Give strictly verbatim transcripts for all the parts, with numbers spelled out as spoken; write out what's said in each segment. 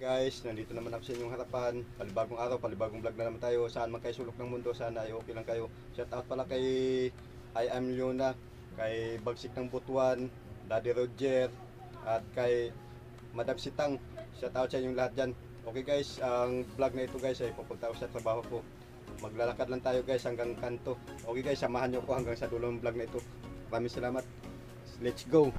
Guys, nandito naman ako sa inyong harapan. Palibagong araw, palibagong vlog na naman tayo. Saan man kayo sulok ng mundo, sana ay okay lang kayo. Shout out pala kay I Am Leona, kay Bagsik ng Butuan, Daddy Roger, at kay Madam Sitang. Shout out sa inyong lahat dyan. Okay guys, ang vlog na ito guys ay pupunta ako sa trabaho ko. Maglalakad lang tayo guys hanggang kanto. Okay guys, samahan nyo ko hanggang sa dulo ng vlog na ito. Maraming salamat. Let's go!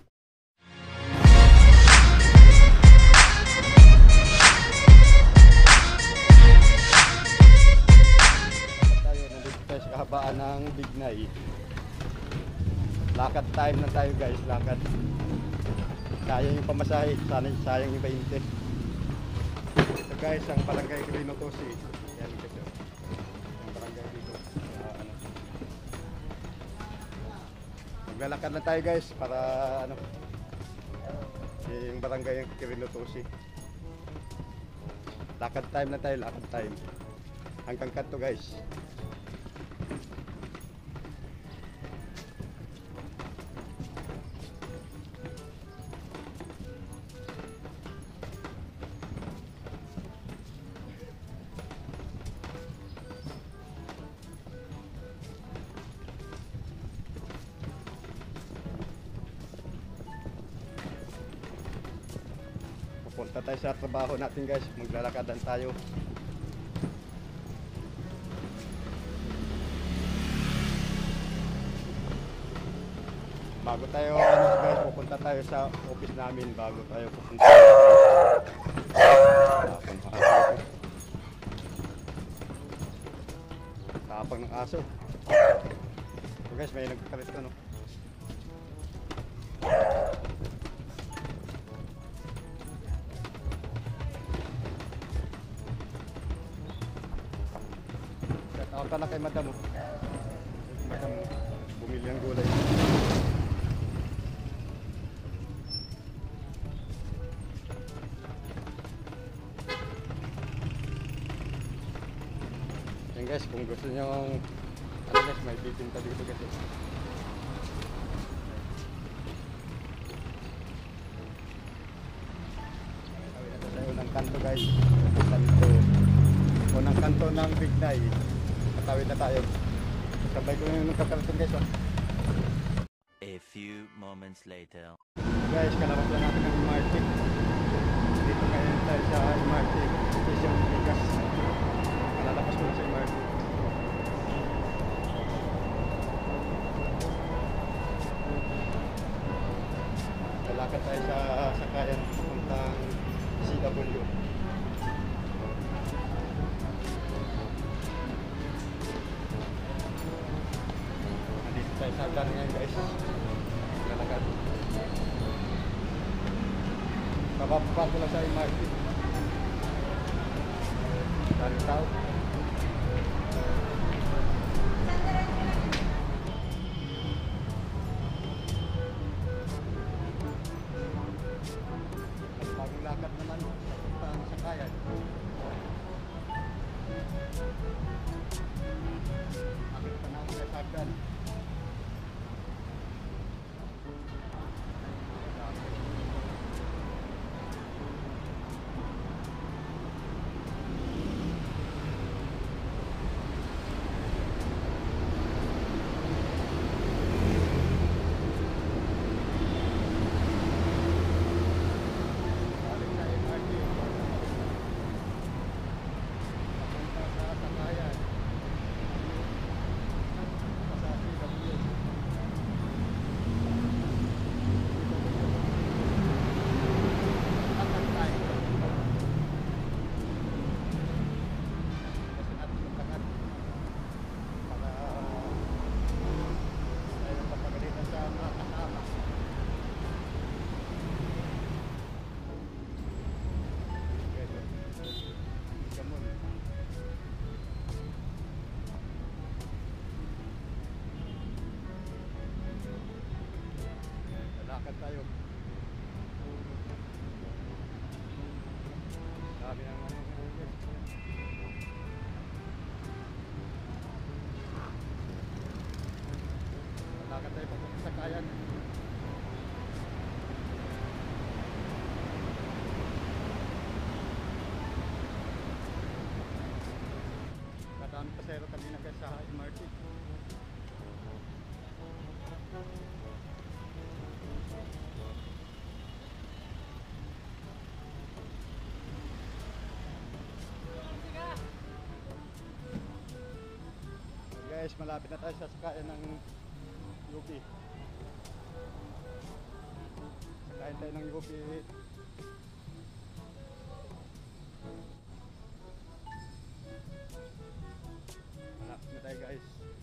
Sa kahabaan ng Bignay. Lakad time na tayo guys, lakad. Sayang yung pamasahe, sana sayang yung twenty. Ito guys, ang barangay Quirino Tosi. Yan guys, ang barangay dito. Uh, ano. Maglalakad na tayo guys para ano, yung barangay Quirino Tosi. Lakad time na tayo, lakad time. Hanggang kanto guys. Punta tayo sa trabaho natin guys, maglalakadan tayo. Bago tayo ano guys, pupunta tayo sa office namin bago tayo pupunta. Tapang ng aso. So guys, may nagkakalit ano. Ako pala kay madam. Madam, bumili ng gulay. Yan guys, kung gusto nyo ano guys, may bibinta dito guys. Tawid na tayo ng kanto guys. Kanto. Unang kanto ng Bignay. Tawid na tayo. Sabay ko yung nagkakarating guys. Oh. A few moments later. Guys, kalabas lang natin ng M R T. Dito ngayon tayo sa M R T Station Ligas. Kalalabas ko na sa M R T. Lalakad tayo sa sakayan puntang C W. Tayo sa hagdan ngayon guys. Lalakad. Kapapapag ko lang sa M R T. Daling tao. At bagong lakad naman sa sakayan. Akit pa na ako sa hagdan. pasahero kanina guys sa M R T. Guys, malapit na tayo sa sakayan ng U P. Sakayan tayo ng U P. Malapit na tayo guys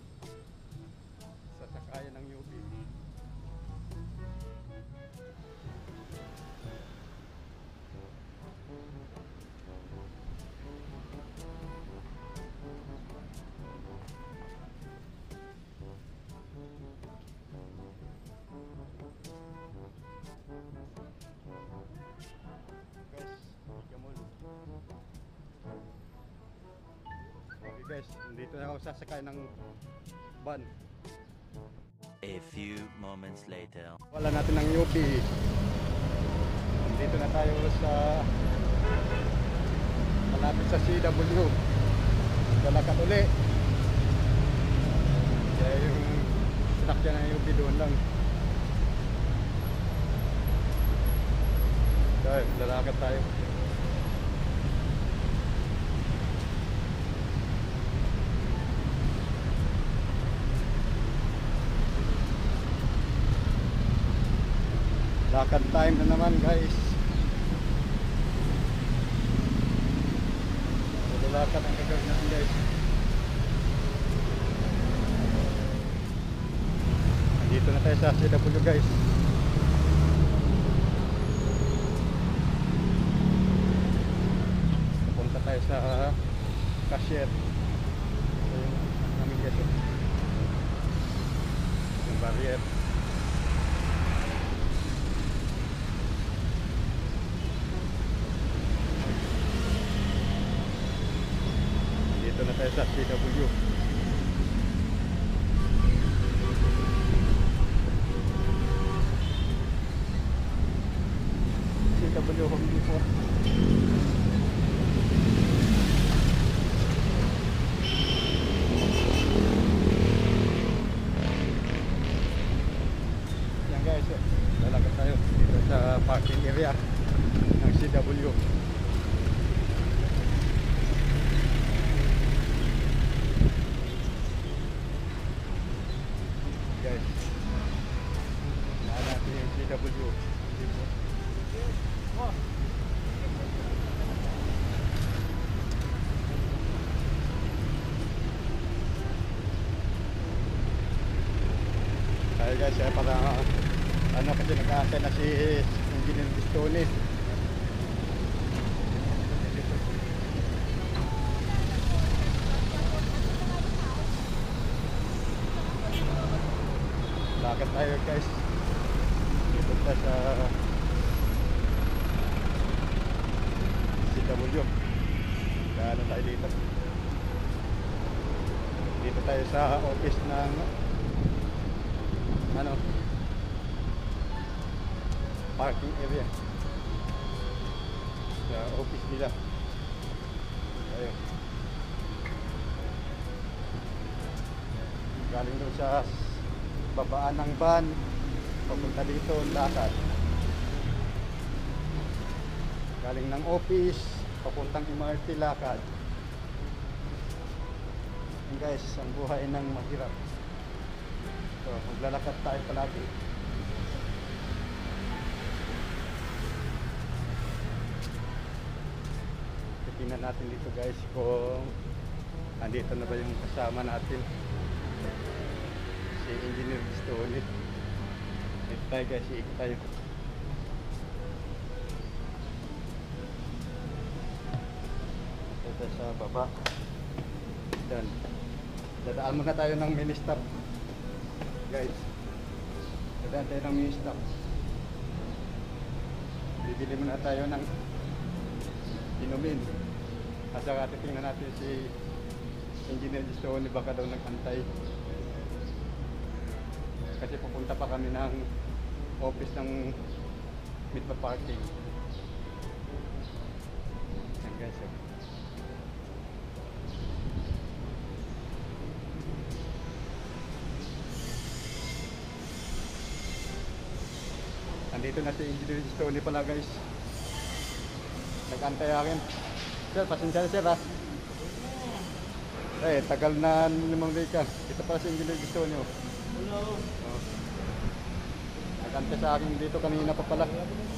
sa sakayan ng U P. Okay guys, dito na ako sasakay ng van. A few moments later. Wala natin ng U P. Dito na tayo sa malapit sa C W. Lalakad uli. Kaya yung sinakyan ng U P doon lang. Kaya lalakad tayo. Lakad time na naman guys. Lakad ang gagawin natin guys. Dito na tayo sa C W guys. Punta tayo sa cashier. Ito yung namin guys. Yung barrier. Dito na tayo sa C W. C W Home Depot. Yan guys, lalakad tayo dito sa parking area ng C W. Guys, nahanap yung C W. Kaya guys, eh, para ano kasi nag-aasay na si Engineer Bistoni. Lakad tayo guys. Dito tayo sa C W. Gaano tayo dito? Dito tayo sa office ng ano, parking area. Sa office nila. Ayun. Galing doon sa babaan ng van papunta dito, lakad. Galing ng office papuntang M R T, lakad. And guys, ang buhay ng mahirap. So, maglalakad tayo palagi. Tingnan natin dito guys kung andito na ba yung kasama natin, si Engineer Bistoni. Dito tayo guys, iikot tayo. Dito sa baba. Dan. Dadaan muna tayo ng mini stop. Guys. Dadaan tayo ng mini stop. Bibili muna tayo ng inumin. At saka titingnan natin si Engineer Bistoni, baka daw nagantay. Kasi pupunta pa kami ng office ng Midpa Parking. Yan guys. Oh. Nandito na si Engineer Tony pala guys. Nag-antay akin. Sir, pasensya na sir ha. Eh, tagal na limang deka. Ito pala si Engineer Tony oh. Hello. Oh. Nag-antay sa akin dito kanina pa pala.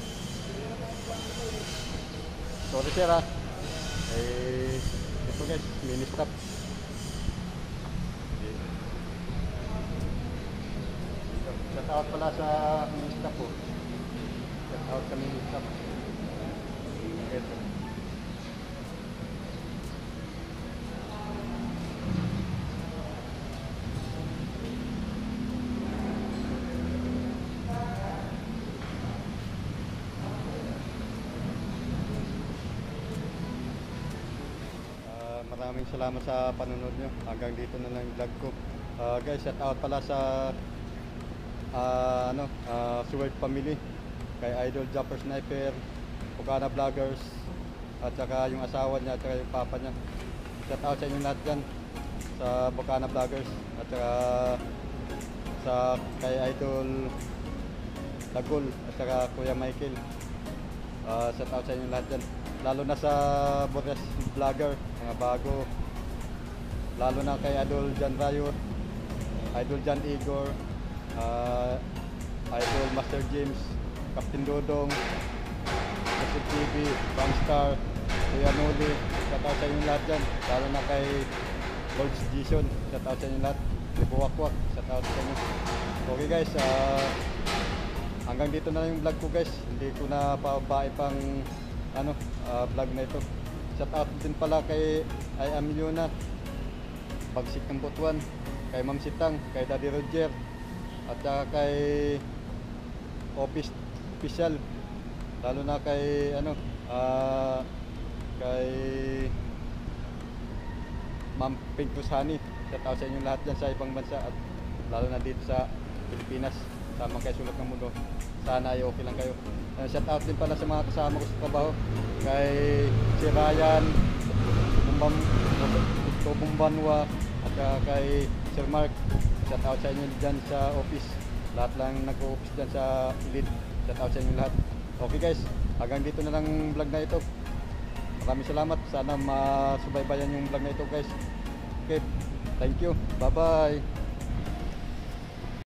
Sorry sir ha. Eh, ito guys, mini stop. Shout out pala sa mini stop po. Shout out sa mini stop. Ito. Ah, maraming salamat sa panonood nyo. Hanggang dito na lang yung vlog ko. Ah, guys, shout out pala sa ah, ano, ah, Sword Family, kay Idol Jumper Sniper, Bukana Vloggers, at saka yung asawa niya, at saka yung papa niya. Shout out sa inyo lahat dyan, sa Bukana Vloggers, at saka sa kay Idol Dagol, at saka Kuya Michael. Ah, shout out sa inyo lahat dyan. Lalo na sa Bores Vlogger, mga bago. Lalo na kay Idol Jan Riot, Idol Jan Igor, uh, Idol Master James, Captain Dodong, Master T V, Bangstar, Kuya Noli. Shout out sa inyo lahat dyan. Lalo na kay Lords Jason. Shout out sa inyo lahat. Libuwakwak. Shout out sa inyo. Okay guys, uh, hanggang dito na lang yung vlog ko guys. Hindi ko na pababae pang ano, uh, vlog na ito. Shout out din pala kay I Am Yuna, Bagsik ng Butuan, kay Ma'am Sitang, kay Daddy Roger, at saka kay Office Official, lalo na kay ano, uh, kay Ma'am Pink Tusani. Shout out sa inyo lahat dyan sa ibang bansa at lalo na dito sa Pilipinas, tamang kay Sulok ng Mundo. Sana ay okay lang kayo. Uh, shout out din pala sa mga kasama ko sa trabaho, kay si Ryan Tubumbam, Tubumbanwa, at saka kay Sir Mark. Shout out sa inyo dyan sa office, lahat lang nag-office dyan sa lead. Shout out sa inyo lahat. Okay guys, hanggang dito na lang vlog na ito. Maraming salamat, sana masubaybayan yung vlog na ito guys. Okay, thank you, bye bye.